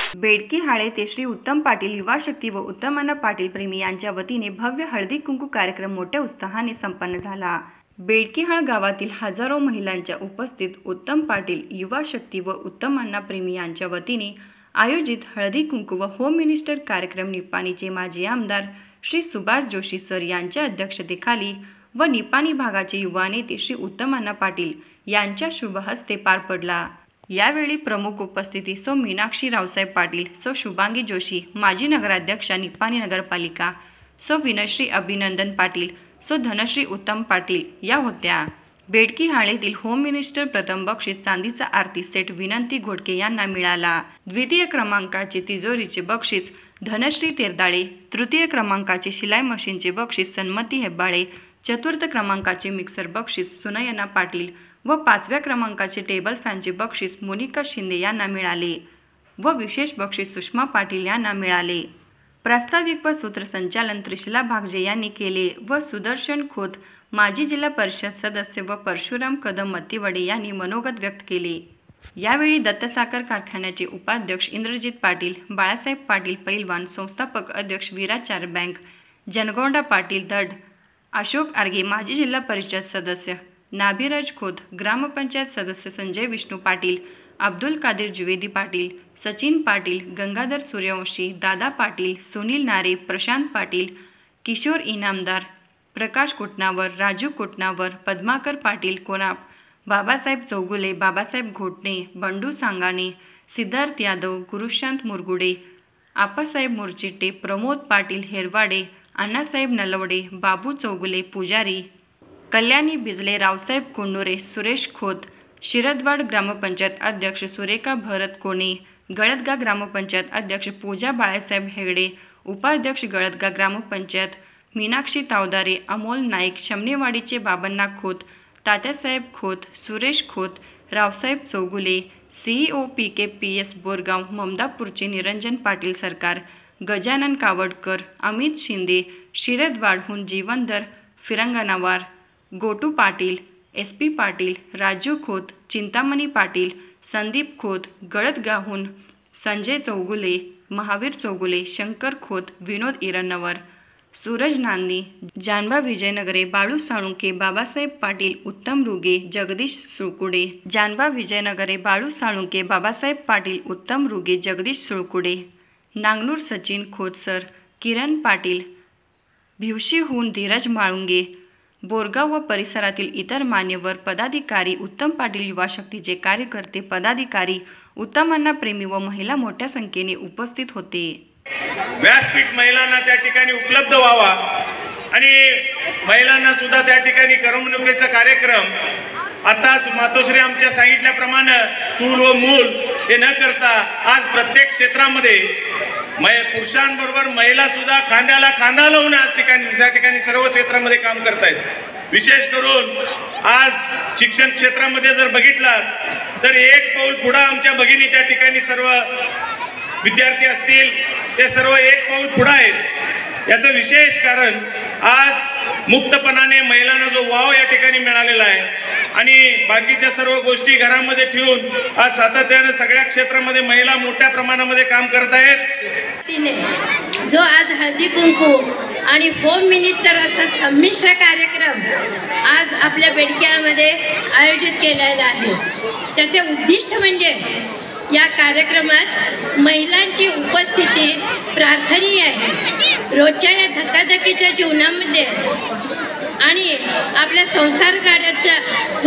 बेडकी हाळे ते श्री उत्तम पाटील युवा शक्ती व उत्तमाना पाटील प्रेमी यांच्या वतीने भव्य हळदी कुंकू कार्यक्रम मोठ्या उत्साहाने संपन्न झाला। बेडकीहाळ गावातील हजारो महिलांच्या उपस्थित उत्तम पाटील युवा शक्ती व उत्तमाना प्रेमी यांच्या वतीने आयोजित हळदी कुंकू व होम मिनिस्टर कार्यक्रम निपाणीचे माजी आमदार श्री सुभाष जोशी सर यांच्या अध्यक्षतेखाली व निपाणी भागाचे युवा नेते श्री उत्तमाना पाटील यांच्या शुभ हस्ते पार पडला। यावेळी प्रमुख उपस्थिती सौ मीनाक्षी रावसाहेब पाटील, सौ शुभांगी जोशी, माजी नगराध्यक्षा निपाणी नगरपालिका, सौ विनयश्री अभिनंदन पाटील, सौ धनश्री उत्तम पाटील या होत्या। बेडकी हाळेतील होम मिनिस्टर प्रथम बक्षीस चांदीचा आरती सेट विनंती घोडके यांना मिळाला। द्वितीय क्रमांकाचे तिजोरीचे बक्षीस धनश्री तेरदाळे, तृतीय क्रमांकाचे शिलाई मशीनचे बक्षीस सन्मती हेब्बाळे, चतुर्थ क्रमांकाचे मिक्सर बक्षीस सुनयना पाटील व पाचव्या क्रमांकाचे टेबल फॅनचे बक्षीस मोनिका शिंदे यांना मिळाले व विशेष बक्षीस सुषमा पाटील यांना मिळाले। प्रास्ताविक व सूत्रसंचालन त्रिशला भागजे यांनी केले व सुदर्शन खोत माजी जिल्हा परिषद सदस्य व परशुराम कदम मत्तीवडे यांनी मनोगत व्यक्त केले। यावेळी दत्त साखर कारखान्याचे उपाध्यक्ष इंद्रजित पाटील, बाळासाहेब पाटील पैलवान, संस्थापक अध्यक्ष विराचार बँक, जनगौंडा पाटील धड, अशोक आर्गे माजी जिल्हा परिषद सदस्य, नाभिराज खोत ग्रामपंचायत सदस्य संजय विष्णू पाटील, अब्दुल कादिर जुवेदी पाटील, सचिन पाटील, गंगाधर सूर्यवंशी, दादा पाटील, सुनील नारे, प्रशांत पाटील, किशोर इनामदार, प्रकाश कोटनावर, राजू कोटनावर, पद्माकर पाटील कोनाप, बाबासाहेब चौगुले, बाबासाहेब घोटणे, बंडू सांगाणे, सिद्धार्थ यादव, गुरुशांत मुरगुडे, आप्पासाहेब मुरचिट्टे, प्रमोद पाटील हेरवाडे, अण्णासाहेब नलवडे, बाबू चौगुले पुजारी, कल्याणी बिजले, रावसाहेब कुंडुरे, सुरेश खोत, शिरदवाड ग्रामपंचायत अध्यक्ष सुरेखा भरत कोणे, गळदगा ग्रामपंचायत अध्यक्ष पूजा बाळासाहेब हेगडे, उपाध्यक्ष गळदगा ग्रामपंचायत मीनाक्षी तावदारे, अमोल नाईक, शमनेवाडीचे बाबण्णा खोत, तात्यासाहेब खोत, सुरेश खोत, रावसाहेब चौगुले, CEO PKPS बोरगाव, ममदापूरचे निरंजन पाटील सरकार, गजानन कावडकर, अमित शिंदे, शिरदवाडहून जीवनधर फिरंगनावार, गोटू पाटील, SP पाटील, राजू खोत, चिंतामणी पाटील, संदीप खोत, गळदगाहून संजय चौगुले, महावीर चौगुले, शंकर खोत, विनोद इरन्नवर, सूरज नांदी, जानबा विजयनगरे, बाळू साळुंके, बाबासाहेब पाटील, उत्तम रुगे, जगदीश सुळकुडे, जानबा विजयनगरे, बाळू साळुंके, बाबासाहेब पाटील, उत्तम रुगे, जगदीश सुळकुडे, नांगनूर सचिन खोतसर, किरण पाटील, भिवशीहून धीरज माळुंगे, बोरगाव व परिसरातील इतर मान्यवर पदाधिकारी, उत्तम पाटील युवा शक्तीचे कार्यकर्ते पदाधिकारी, उत्तमांना प्रेमी व महिला मोठ्या संख्येने उपस्थित होते। व्यासपीठ महिलांना त्या ठिकाणी उपलब्ध व्हावा आणि महिलांना सुद्धा त्या ठिकाणी करमणुकीचा कार्यक्रम आताच मातोश्री आमच्या सांगितल्याप्रमाणे चूल व मूल हे न करता आज प्रत्येक क्षेत्रामध्ये पुरुषांबरोबर महिला सुद्धा खांद्याला खांदा लावून आज त्या ठिकाणी सर्व क्षेत्रामध्ये काम करतायत। विशेष करून आज शिक्षण क्षेत्रामध्ये जर बघितलं तर एक पाऊल पुढे आमच्या भगिनी त्या ठिकाणी सर्व विद्यार्थी असतील ते सर्व एक पाऊल पुढे आहेत। याचं विशेष कारण आज मुक्तपणाने महिलांना जो वाव या ठिकाणी मिळालेला आहे आणि बाकीच्या सर्व गोष्टी घरामध्ये ठेवून आज सातत्याने सगळ्या क्षेत्रामध्ये महिला मोठ्या प्रमाणामध्ये काम करत आहेत। जो आज हळदी कुंकू आणि होम मिनिस्टर असा संमिश्र कार्यक्रम आज आपल्या बेडकीहाळमध्ये आयोजित केलेला आहे। त्याचे उद्दिष्ट म्हणजे या कार्यक्रमात महिलांची उपस्थिती प्रार्थनीय आहे। रोजच्या या धकाधकीच्या जीवनामध्ये आणि आपल्या संसार गाड्यात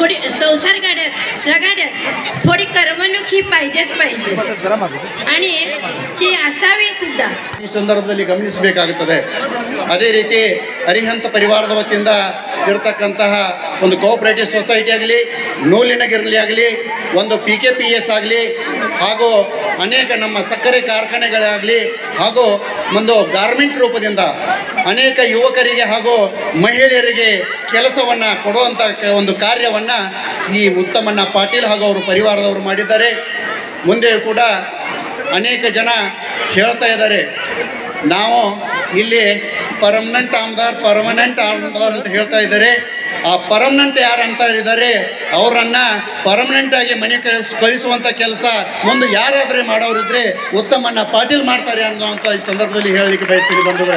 रगाड्यात थोडी करमणूक ही पाहिजेच पाहिजे आणि ती असावी सुद्धा। ಈ ಸಂದರ್ಭದಲ್ಲಿ ಗಮನಿಸಬೇಕಾಗುತ್ತದೆ। ಅದೇ ರೀತಿ ಅರಿಹಂತ ಪರಿವಾರದ ವತಿಯಿಂದ ಇರತಕ್ಕಂತಹ ಒಂದು ಕೋಆಪರೇಟಿವ್ ಸೊಸೈಟಿ ಆಗಲಿ, ನೂಲಿನ ಗಿರಲಿ ಆಗಲಿ, ಒಂದು PKPS ಆಗಲಿ, ಹಾಗೂ ಅನೇಕ ನಮ್ಮ ಸಕ್ಕರೆ ಕಾರ್ಖಾನೆಗಳಾಗಲಿ, ಹಾಗೂ ಒಂದು ಗಾರ್ಮೆಂಟ್ ರೂಪದಿಂದ ಅನೇಕ ಯುವಕರಿಗೆ ಹಾಗೂ ಮಹಿಳೆಯರಿಗೆ ಕೆಲಸವನ್ನು ಕೊಡುವಂಥ ಒಂದು ಕಾರ್ಯವನ್ನು ಈ ಉತ್ತಮಣ್ಣ ಪಾಟೀಲ್ ಹಾಗೂ ಅವರ ಪರಿವಾರದವರು ಮಾಡಿದ್ದಾರೆ। ಮುಂದೆ ಕೂಡ ಅನೇಕ ಜನ ಹೇಳ್ತಾ ಇದ್ದಾರೆ, ನಾವು ಇಲ್ಲಿ ಪರ್ಮನೆಂಟ್ ಆಮದಾರ್ ಅಂತ ಹೇಳ್ತಾ ಇದ್ದಾರೆ। ಆ ಪರ್ಮನೆಂಟ್ ಯಾರು ಅಂತ ಇದ್ದಾರೆ ಅವರನ್ನು ಪರ್ಮನೆಂಟ್ ಆಗಿ ಮನೆ ಕಳಿಸುವಂಥ ಕೆಲಸ ಮುಂದೆ ಯಾರಾದರೆ ಮಾಡೋರಿದ್ರೆ ಉತ್ತಮಣ್ಣ ಪಾಟೀಲ್ ಮಾಡ್ತಾರೆ ಅನ್ನೋಂಥ ಈ ಸಂದರ್ಭದಲ್ಲಿ ಹೇಳಲಿಕ್ಕೆ ಬಯಸ್ತೀನಿ ಬಂಧುಗಳೇ.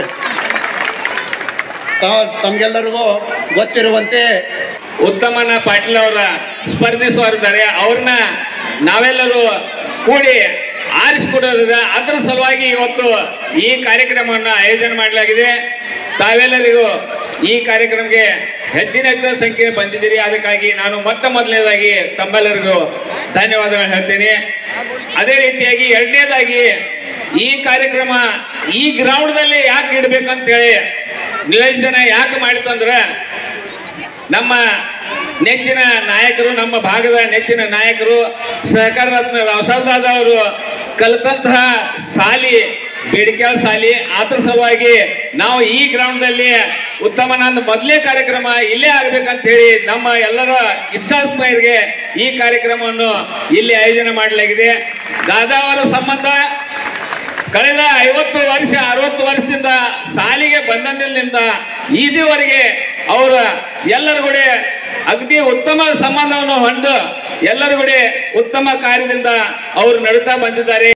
ತಮಗೆಲ್ಲರಿಗೂ ಗೊತ್ತಿರುವಂತೆ ಉತ್ತಮಣ್ಣ ಪಾಟೀಲ್ ಅವರ ಸ್ಪರ್ಧಿಸುವರಿದ್ದಾರೆ. ಅವ್ರನ್ನ ನಾವೆಲ್ಲರೂ ಕೂಡಿ ಆರಿಸಿಕೊಡೋದಿದೆ. ಅದರ ಸಲುವಾಗಿ ಇವತ್ತು ಈ ಕಾರ್ಯಕ್ರಮವನ್ನು ಆಯೋಜನೆ ಮಾಡಲಾಗಿದೆ. ತಾವೆಲ್ಲರಿಗೂ ಈ ಕಾರ್ಯಕ್ರಮಕ್ಕೆ ಹೆಚ್ಚಿನ ಸಂಖ್ಯೆ ಬಂದಿದ್ದೀರಿ. ಅದಕ್ಕಾಗಿ ನಾನು ಮೊದಲನೇದಾಗಿ ತಮ್ಮೆಲ್ಲರಿಗೂ ಧನ್ಯವಾದಗಳು ಹೇಳ್ತೀನಿ. ಅದೇ ರೀತಿಯಾಗಿ ಎರಡನೇದಾಗಿ ಈ ಕಾರ್ಯಕ್ರಮ ಈ ಗ್ರೌಂಡ್ದಲ್ಲಿ ಯಾಕೆ ಇಡಬೇಕಂತೇಳಿ ನಿಯೋಜನೆ ಯಾಕೆ ಮಾಡಿತು ಅಂದ್ರೆ, ನಮ್ಮ ನೆಚ್ಚಿನ ನಾಯಕರು, ನಮ್ಮ ಭಾಗದ ನೆಚ್ಚಿನ ನಾಯಕರು ಸಹಕಾರ ರತ್ನ ರಾವ್ ಅವರು ಕಲಿತಂತಹ ಸಾಲಿ ಬೇಡಿಕೆಯಾಳ ಸಾಲಿ. ಅದ್ರ ಸಲುವಾಗಿ ನಾವು ಈ ಗ್ರೌಂಡ್ನಲ್ಲಿ ಉತ್ತಮನಂದ ಮೊದಲೇ ಕಾರ್ಯಕ್ರಮ ಇಲ್ಲೇ ಆಗ್ಬೇಕಂತ ಹೇಳಿ ನಮ್ಮ ಎಲ್ಲರ ಇಚ್ಛಾಸ್ಮಯರಿಗೆ ಈ ಕಾರ್ಯಕ್ರಮವನ್ನು ಇಲ್ಲಿ ಆಯೋಜನೆ ಮಾಡಲಾಗಿದೆ. ದಾದಾ ಅವರ ಸಂಬಂಧ ಕಳೆದ 50 ವರ್ಷ 60 ವರ್ಷದಿಂದ ಸಾಲಿಗೆ ಬಂದಂದಿನಿಂದ ಈದಿವರೆಗೆ ಅವರ ಎಲ್ಲರ ಕೂಡ ಅಗದಿ ಉತ್ತಮ ಸಂಬಂಧವನ್ನು ಹೊಂದು ಎಲ್ಲರ ಕೂಡ ಉತ್ತಮ ಕಾರ್ಯದಿಂದ ಅವರು ನಡುತ್ತಾ ಬಂದಿದ್ದಾರೆ.